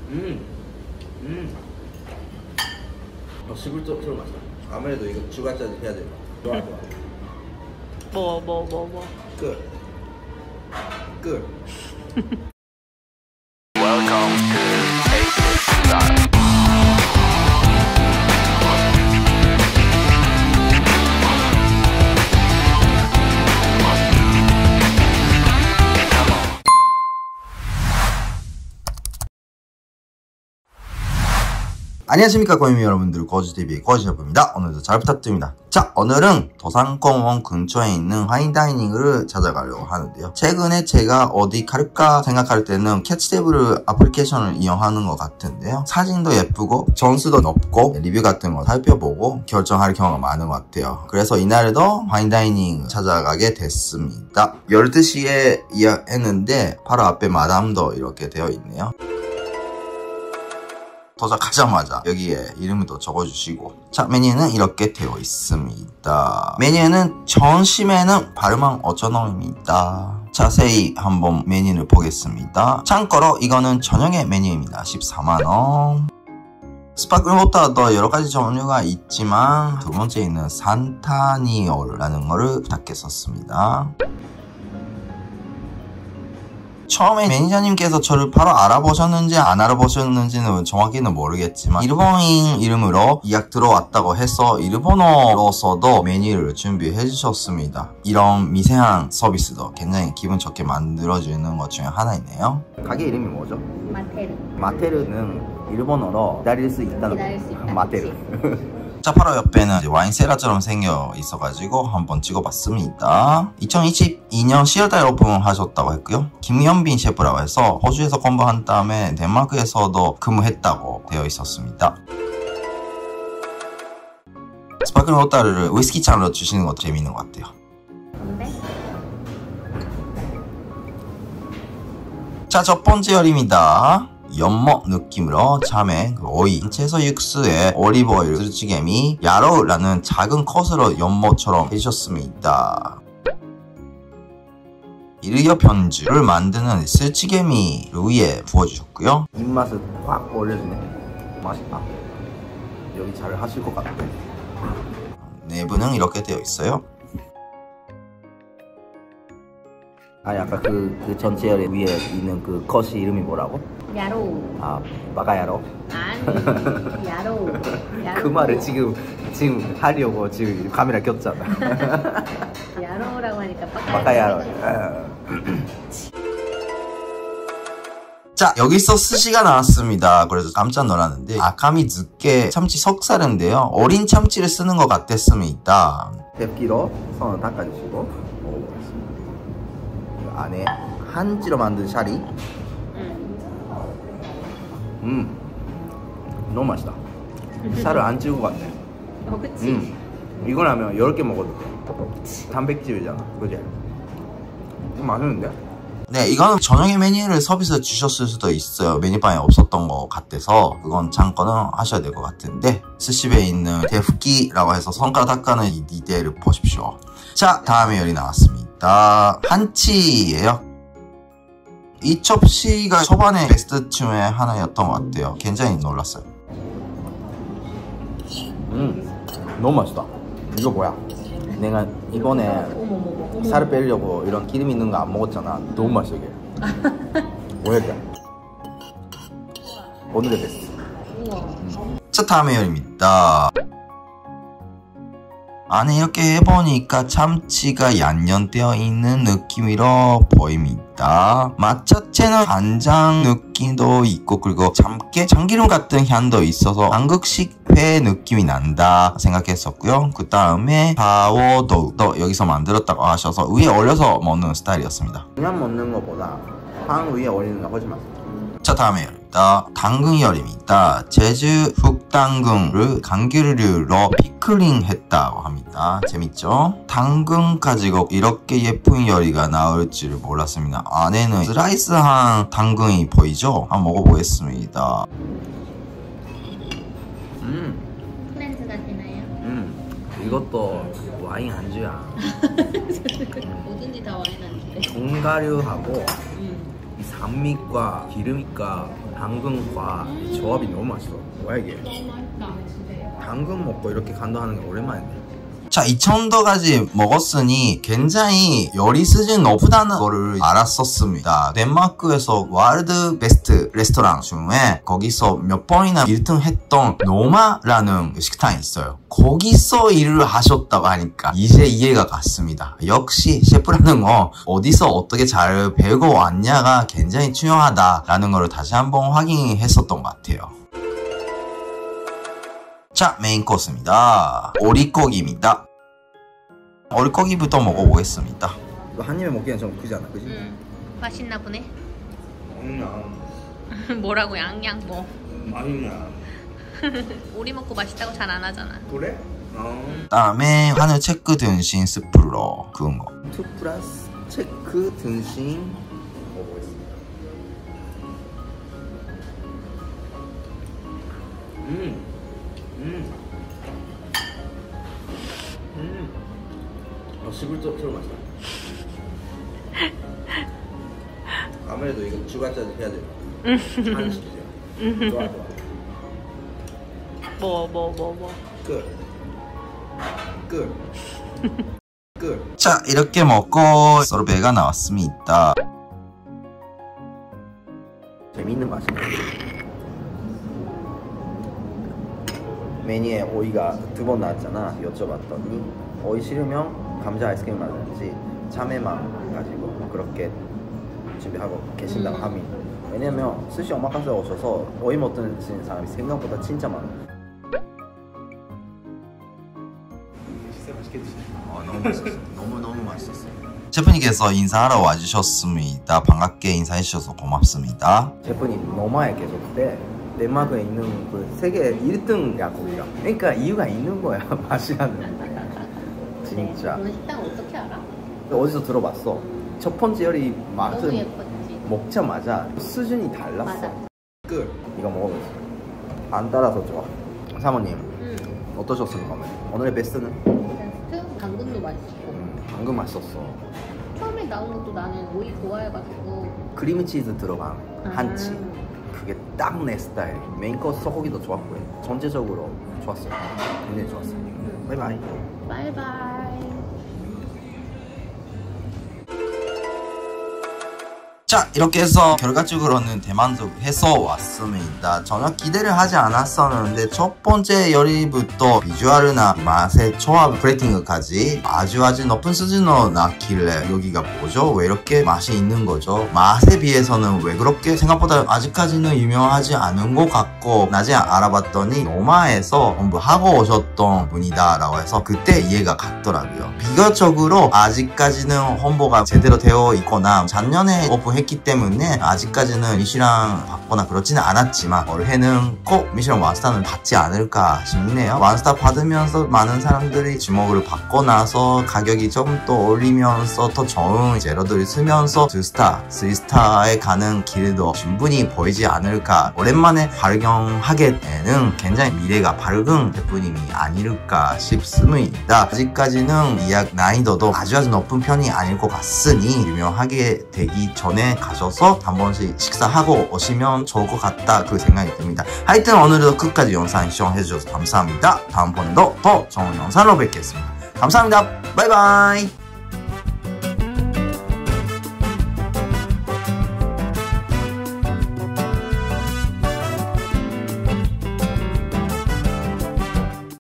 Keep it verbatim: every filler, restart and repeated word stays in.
음, 음. 어, 시골처럼 맛있다. 아무래도 이거 주간짜리 해야 돼요. 좋아, 좋아. 뭐, 뭐, 뭐, 뭐. 끝. 끝. Welcome to Take It Style. 안녕하십니까 고유미 여러분들, 거주티비의 거주셰프입니다. 오늘도 잘 부탁드립니다. 자, 오늘은 도산공원 근처에 있는 화인다이닝을 찾아가려고 하는데요. 최근에 제가 어디 갈까 생각할 때는 캐치테이블 애플리케이션을 이용하는 것 같은데요. 사진도 예쁘고 점수도 높고 리뷰 같은 거 살펴보고 결정할 경우가 많은 것 같아요. 그래서 이날도 화인다이닝 찾아가게 됐습니다. 열두 시에 예약했는데 바로 앞에 마담도 이렇게 되어 있네요. 도착하자마자 여기에 이름을 또 적어주시고, 자, 메뉴는 이렇게 되어 있습니다. 메뉴는 점심에는 팔만 오천 원입니다. 자세히 한번 메뉴를 보겠습니다. 참고로 이거는 저녁의 메뉴입니다. 십사만 원. 스파클링 워터도 여러가지 종류가 있지만 두 번째는 산타니올라는 거를 부탁했었습니다. 처음에 매니저님께서 저를 바로 알아보셨는지 안 알아보셨는지는 정확히는 모르겠지만 일본인 이름으로 예약 들어왔다고 해서 일본어로서도 메뉴를 준비해 주셨습니다. 이런 미세한 서비스도 굉장히 기분 좋게 만들어주는 것 중에 하나이네요. 가게 이름이 뭐죠? 마테르. 마테르는 일본어로 기다릴 수 있다는 기다릴 수 있다. 마테르. 자, 바로 옆에는 이제 와인셀러처럼 생겨 있어가지고 한번 찍어봤습니다. 이천이십이 년 시월달에 오픈하셨다고 했고요. 김현빈 셰프라고 해서 호주에서 공부한 다음에 덴마크에서도 근무했다고 되어 있었습니다. 스파클링 워터를 위스키 잔으로 주시는 것도 재미있는 것 같아요. 근데? 자, 첫 번째 요리입니다. 연모 느낌으로 참외, 오이, 채소 육수에 올리브오일, 스즈게미, 야로우라는 작은 컷으로 연모처럼 해주셨습니다. 일겨 편주를 만드는 스즈게미 위에 부어주셨고요. 입맛을 확 올려주네. 맛있다. 여기 잘 하실 것 같아. 내부는 이렇게 되어 있어요. 아니, 아까 그, 그 전체 요리 위에 있는 그 컷이 이름이 뭐라고? 야로우. 아, 마가야로? 아니, 야로우. 야로우. 그 말을 지금 지금 하려고 지금 카메라 꼈잖아. 야로우라고 하니까 마가야로. 자, 여기서 스시가 나왔습니다. 그래서 깜짝 놀랐는데 아카미 늦게 참치 석살인데요. 어린 참치를 쓰는 것 같았습니다. 뎁기로 손을 닦아주시고 먹어보겠습니다. 안에 한지로 만든 샤리. 음, 너무 맛있다. 살을 안 찌고 갔네. 어, 그치? 음, 이거라면 열 개 먹어도 돼. 단백질이잖아, 그지? 맛있는데? 네, 이거는 저녁에 메뉴를 서비스 주셨을 수도 있어요. 메뉴판에 없었던 것 같아서 그건 참고는 하셔야 될 것 같은데, 스시베에 있는 데프기라고 해서 손가락 닦아는 이 디테일을 보십시오. 자, 다음에 요리 나왔습니다. 한치예요. 이 접시가 초반에 베스트 중에 하나였던 것 같아요. 굉장히 놀랐어요. 음, 너무 맛있다. 이거 뭐야? 내가 이번에 어머머머. 살을 빼려고 이런 기름 있는 거 안 먹었잖아. 너무 맛있어 이게. 뭐야 이게? 오늘의 베스트. 우와. 음. 자, 다음에 요리입니다. 안에 이렇게 해보니까 참치가 양념되어 있는 느낌으로 보입니다. 맛 자체는 간장 느낌도 있고, 그리고 참깨, 참기름 같은 향도 있어서 한국식 회 느낌이 난다 생각했었고요. 그 다음에 파오도우도 여기서 만들었다고 하셔서 위에 올려서 먹는 스타일이었습니다. 그냥 먹는 것보다 pan 위에 올리는 게 훨씬 맛있어요. 자, 다음에 요리입니다. 당근 요리입니다. 제주 흑당근을 감귤류로 피클링 했다고 합니다. 재밌죠? 당근 가지고 이렇게 예쁜 요리가 나올 줄 몰랐습니다. 안에는 슬라이스한 당근이 보이죠? 한번 먹어보겠습니다. 음, 플랜트가 되나요? 음, 이것도 와인 안주야. 뭐든지 다 와인 안주래. 견과류하고 음. 이 산미과 기름과 당근과 이 조합이 너무 맛있어. 뭐야 이게? 당근 먹고 이렇게 간도하는 게 오랜만이네. 자, 이천 도까지 먹었으니 굉장히 요리 수준이 높다는 거를 알았었습니다. 덴마크에서 월드 베스트 레스토랑 중에 거기서 몇 번이나 일 등 했던 노마라는 식당이 있어요. 거기서 일을 하셨다고 하니까 이제 이해가 갔습니다. 역시 셰프라는 거 어디서 어떻게 잘 배우고 왔냐가 굉장히 중요하다라는 거를 다시 한번 확인했었던 것 같아요. 자, 메인 코스입니다. 오리고기입니다. 오리고기부터 먹어보겠습니다. 이거 한 입에 먹기엔 좀 크지 않아? 그지? 음, 맛있나 보네. 음, 뭐라고 양양 뭐. 맛있나? 오리 먹고 맛있다고 잘 안 하잖아. 그래? 어. 다음에 하늘 체크 등심 스프로 구운 거. 투 플러스 체크 등심 먹어보겠습니다. 음, 음, 음. 어, 시불적으로 맛있다. 아무래도 이거 주가짜리 해야 돼요. 한식이죠. 좋아, 좋아. 뭐 뭐 뭐 뭐. 끝. 끝. 끝. 자, 이렇게 먹고 소르베가 나왔습니다. 재미있는 맛이네. 메뉴에 오이가 두 번 나왔잖아. 여쭤봤더니 오이 싫으면 감자 아이스크림 라든지 참외만 가지고 그렇게 준비하고 계신다고 음. 합니다. 왜냐면 스시 오마카세 오셔서 오이 못 드시는 사람이 생각보다 진짜 많아. 진짜 맛있겠지. 어, 너무 맛있었어. 너무 너무 맛있었어. 셰프님께서 인사하러 와주셨습니다. 반갑게 인사해주셔서 고맙습니다. 셰프님 노마에 계셨대. 덴마크에 있는 그 세계 일 등 약국이야. 그러니까 이유가 있는 거야. 맛이라는. 진짜. 너 식당 어떻게 알아? 어디서 들어봤어. 첫 번째 열이 너무 맛은 예뻤지. 먹자마자 수준이 달랐어. 맞아. 끝. 이거 먹어보세요. 안 따라서 좋아. 사모님 응. 어떠셨습니까? 오늘의 베스트는? 베스트? 당근도 맛있고. 음, 방금 맛있었어. 처음에 나온 것도 나는 오이 좋아해가지고. 크림치즈 들어간 한치. 음. 그게 딱 내 스타일. 메인 코스 소고기도 좋았고요. 전체적으로 좋았어요. 굉장히 좋았어요. 바이바이. 바이바이. 자, 이렇게 해서 결과적으로는 대만족해서 왔습니다. 전혀 기대를 하지 않았었는데 첫 번째 요리부터 비주얼이나 맛의 조합 플레이팅까지 아주 아주 높은 수준으로 나왔길래 여기가 뭐죠? 왜 이렇게 맛이 있는 거죠? 맛에 비해서는 왜 그렇게 생각보다 아직까지는 유명하지 않은 것 같고 나중에 알아봤더니 노마에서 공부하고 오셨던 분이다 라고 해서 그때 이해가 갔더라고요. 비교적으로 아직까지는 홍보가 제대로 되어 있거나 작년에 오픈 했기 때문에 아직까지는 미슐랭 받거나 그렇지는 않았지만 올해는 꼭 미슐랭 원스타는 받지 않을까 싶네요. 원스타 받으면서 많은 사람들이 주목을 받고 나서 가격이 좀 더 올리면서 더 좋은 재료들을 쓰면서 두 스타, 쓰리 스타에 가는 길도 충분히 보이지 않을까. 오랜만에 발견하게 되는 굉장히 미래가 밝은 제품이 아닐까 싶습니다. 아직까지는 예약 난이도도 아주 아주 높은 편이 아닐 것 같으니 유명하게 되기 전에 가셔서 한 번씩 식사하고 오시면 좋을 것 같다 그 생각이 듭니다. 하여튼 오늘도 끝까지 영상 시청해주셔서 감사합니다. 다음번에도 더 좋은 영상으로 뵙겠습니다. 감사합니다. 바이바이.